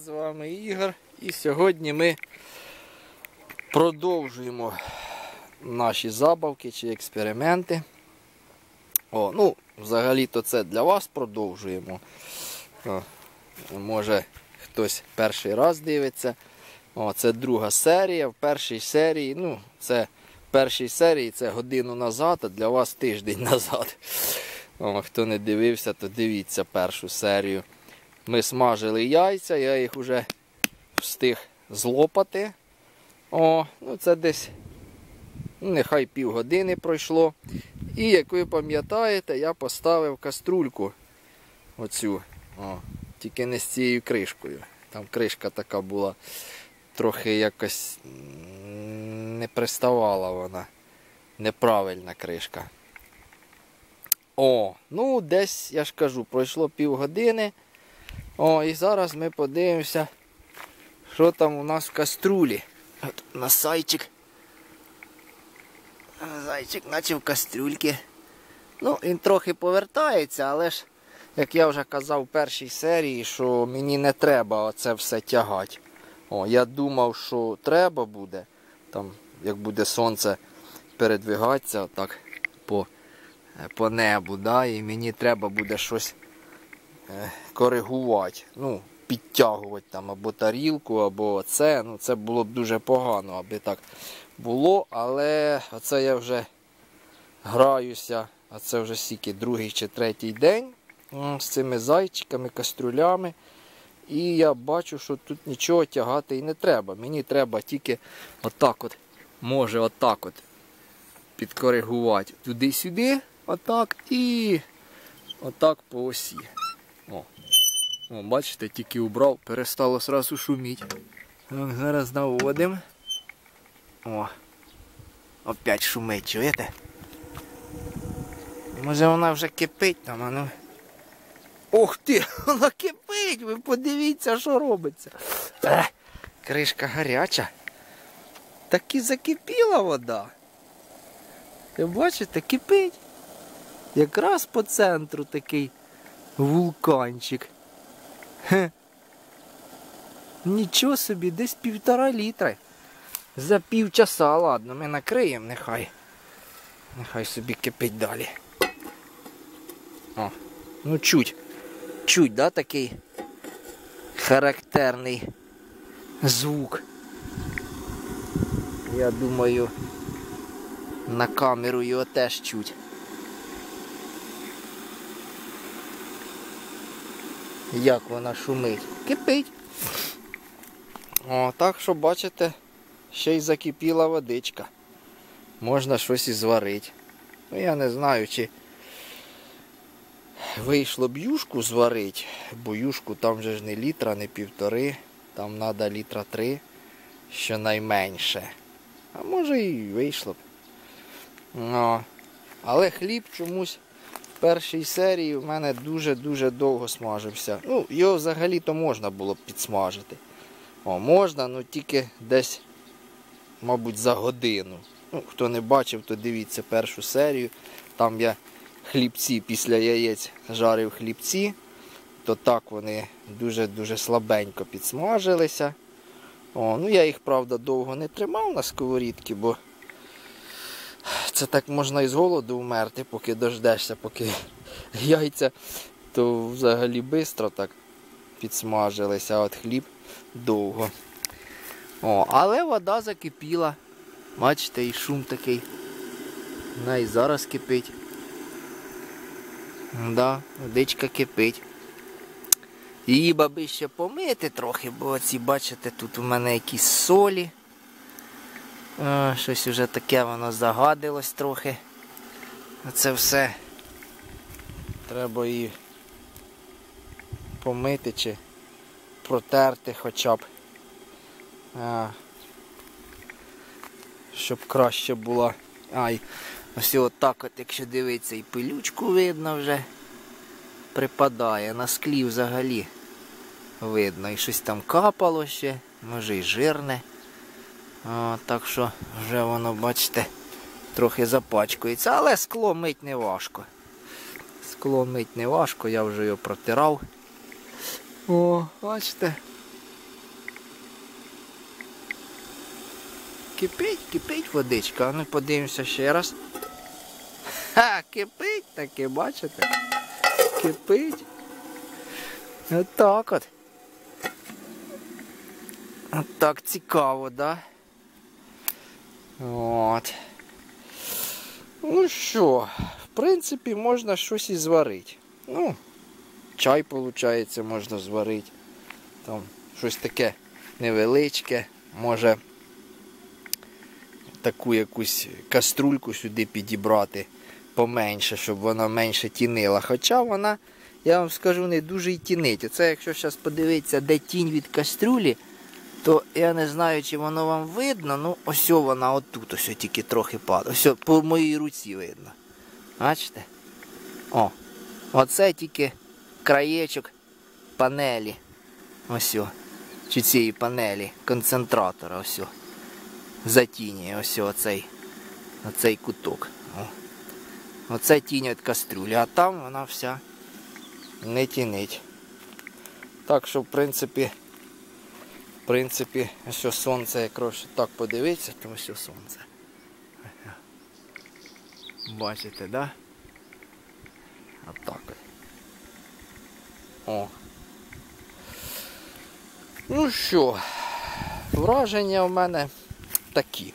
З вами Ігор. І сьогодні ми продовжуємо наші забавки чи експерименти. Взагалі-то це для вас продовжуємо. Може хтось перший раз дивиться. Це друга серія. В першій серії це годину назад, а для вас тиждень назад. Хто не дивився, то дивіться першу серію. Ми смажили яйця, я їх вже встиг злопати. Це десь, нехай півгодини пройшло. І, як ви пам'ятаєте, я поставив каструльку оцю, тільки не з цією кришкою. Там кришка така була, трохи якось не приставала вона, неправильна кришка. Десь, я ж кажу, пройшло півгодини. І зараз ми подивимося, що там у нас в каструлі. От у нас зайчик. Зайчик наче в кастрюльці. Він трохи повертається, але ж, як я вже казав в першій серії, що мені не треба оце все тягати. Я думав, що треба буде, там, як буде сонце передвигатися отак по небу, і мені треба буде щось коригувати, підтягувати там або тарілку, або це. Це було б дуже погано, аби так було, але оце я вже граюся, а це вже стільки другий чи третій день з цими зайчиками, кастрюлями. І я бачу, що тут нічого тягати і не треба. Мені треба тільки отак підкоригувати туди-сюди, отак і отак по осі. Бачите, тільки убрав, перестало одразу шуміти. Зараз наводимо. Опять шумить, чуєте? Може вона вже кипить там, Ох ти, вона кипить, ви подивіться, що робиться. Кришка гаряча. Так і закипіла вода. Ви бачите, кипить. Якраз по центру такий вулканчик. Нічого собі, десь 1,5 літра. За півчаса, ладно, ми накриємо, нехай собі кипить далі. Чуть, такий характерний звук. Я думаю, на камеру його теж чуть. Як вона шумить. Кипить. Так що, бачите, ще й закипіла водичка. Можна щось і зварити. Я не знаю, чи вийшло б юшку зварити, бо юшку там вже ж не літра, не 1,5, там треба літра 3, щонайменше. А може і вийшло б. Але хліб чомусь в першій серії в мене дуже-дуже довго смажився. Його взагалі-то можна було б підсмажити. Можна, але тільки десь, мабуть, за годину. Хто не бачив, то дивіться першу серію. Там я хлібці після яєць жарив хлібці, то так вони дуже-дуже слабенько підсмажилися. Я їх, правда, довго не тримав на сковорідці, бо це так можна і з голоду вмерти, поки дождешся, поки яйця, то взагалі швидко так підсмажилися, а от хліб довго. Але вода закипіла. Бачите, і шум такий. Вона і зараз кипить. Водичка кипить. Її баби ще помити трохи, бо оці, бачите, тут у мене якісь солі. Щось вже таке воно загадилось трохи. Оце все. Треба її помити чи протерти хоча б. Щоб краще було. Ось отак от, якщо дивитися, і пилючку видно вже припадає. На склі взагалі видно. І щось там капало ще, може і жирне. Так що вже воно, бачите, трохи запачкується. Але скло мить не важко. Скло мить не важко, я вже його протирав. Бачите, кипить водичка. А ну подивимося ще раз. Ха, кипить таки, бачите? Кипить. Отак от. Так цікаво, да? От. Ну що, в принципі, можна щось і зварити. Ну, чай, виходить, можна зварити. Там щось таке невеличке. Може таку якусь каструльку сюди підібрати поменше, щоб вона менше тінила. Хоча вона, я вам скажу, не дуже й тінить. Оце якщо зараз подивитися, де тінь від каструлі, то я не знаю, чи воно вам видно. Ну, ось вона отут, ось тільки трохи падає. Ось по моїй руці видно. Бачите? О, оце тільки краєчок панелі. Ось. Чи цієї панелі концентратора. Ось. Затінює ось оцей куток. О. Оце тінь від каструлі, а там вона вся не тінить. Так що, в принципі, ось сонце, якщо так подивитися, то ось сонце. Бачите, да? Отак. О. Ну що, враження в мене такі.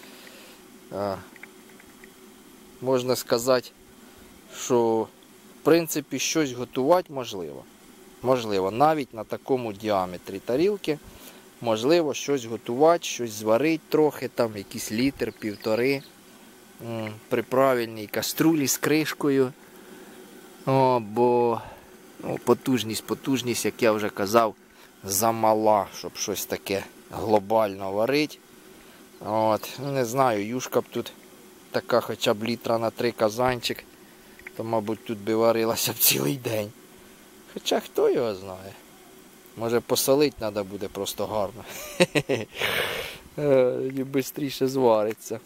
Можна сказати, що в принципі щось готувати можливо. Можливо, навіть на такому діаметрі тарілки можливо щось готувати, щось зварити трохи, там якийсь літр, півтори, при правильній каструлі з кришкою. Бо потужність, як я вже казав, замала, щоб щось таке глобально варити. От, не знаю, юшка б тут така хоча б літра на 3 казанчик, то, мабуть, тут би варилася б цілий день. Хоча хто його знає. Може посолити треба буде просто гарно. І швидше звариться.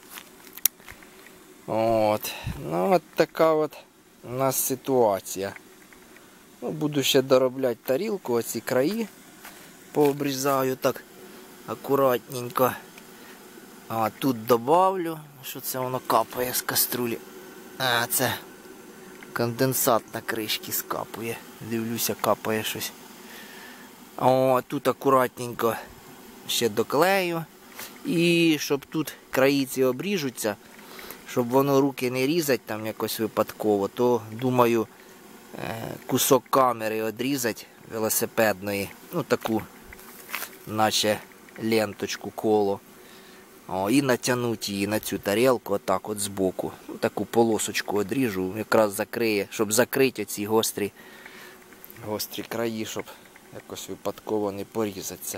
От. Ну от така от у нас ситуація. Ну, буду ще доробляти тарілку, оці краї пообрізаю так акуратненько. А тут добавлю, що це воно капає з каструлі. А, це конденсат на кришці скапує. Дивлюся, капає щось. О, тут акуратненько ще доклею. І щоб тут краї ці обріжуться, щоб воно руки не різати там якось випадково, то думаю кусок камери одрізати велосипедної. Ну таку, наче ленточку, коло. І натягнути її на цю тарілку отак от збоку. Ну, таку полосочку одріжу, якраз закриє, щоб закрити оці гострі краї, щоб якось випадково не порізатися.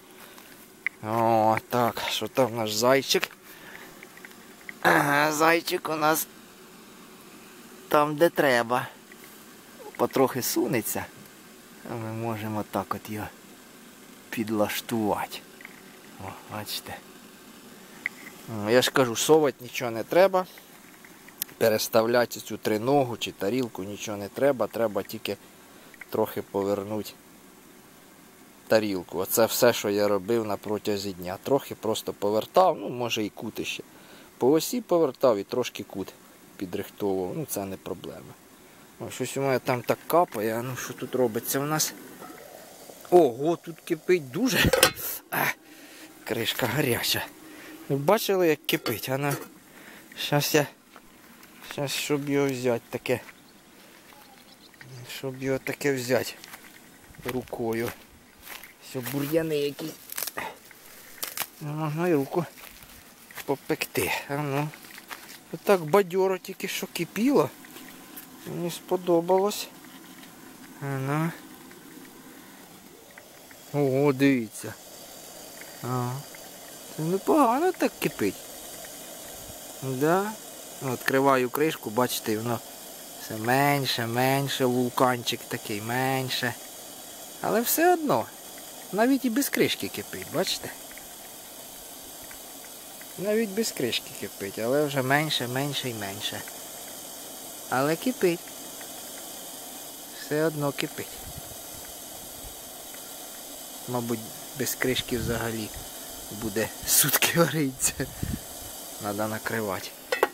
О, так, що там наш зайчик? Ага, зайчик у нас там, де треба. Потрохи сунеться, а ми можемо так от його підлаштувати. О, бачите. Я ж кажу, совати нічого не треба. Переставляти цю триногу чи тарілку нічого не треба. Треба тільки трохи повернути тарілку. Оце все, що я робив на протязі дня. Трохи просто повертав, ну може і кути ще. По осі повертав і трошки кут підрихтовував. Ну це не проблема. О, щось у мене там так капає. А ну що тут робиться у нас? Ого, тут кипить дуже. Кришка гаряча. Ви бачили, як кипить? Зараз щоб його взяти таке. Щоб його таке взяти рукою. Все, бур'яни якісь. Можна і руку попекти. Отак бадьоро тільки що кипіло. Мені сподобалось. Ого, дивіться. Це непогано так кипить. Да. Відкриваю кришку, бачите, воно все менше, вулканчик такий менше. Але все одно, навіть і без кришки кипить, бачите? Навіть без кришки кипить, але вже менше і менше. Але кипить. Все одно кипить. Мабуть, без кришки взагалі буде сутки варитися. Треба накривати.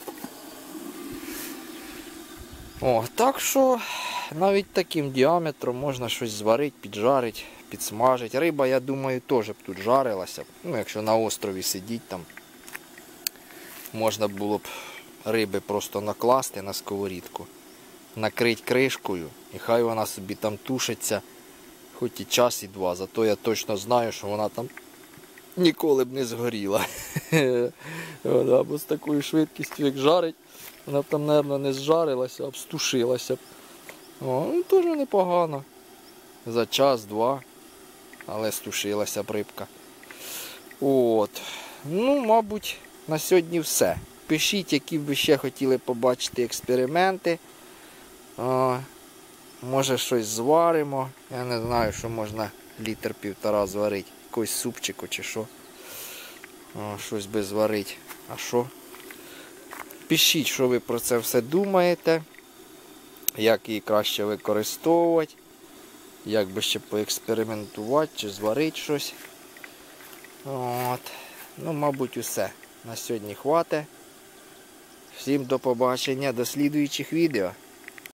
О, так що навіть таким діаметром можна щось зварити, піджарити, підсмажити. Риба, я думаю, теж б тут жарилася. Ну, якщо на острові сидіть там, можна було б риби просто накласти на сковорідку, накрити кришкою і хай вона собі там тушиться хоч і час, і два. Зато я точно знаю, що вона там ніколи б не згоріла. Бо з такою швидкістю, як жарить, вона б там, мабуть, не зжарилася, а б стушилася. Ну, теж непогано. За час-два, але стушилася б рибка. От. Ну, мабуть, на сьогодні все. Пишіть, які б ви ще хотіли побачити експерименти. Може щось зваримо. Я не знаю, що можна літр-півтора зварити. Якийсь супчику чи що. Щось би зварити. А що? Пишіть, що ви про це все думаєте. Як її краще використовувати. Як би ще поекспериментувати чи зварити щось. От. Ну, мабуть, усе. На сьогодні хватить. Всім до побачення, до слідуючих відео.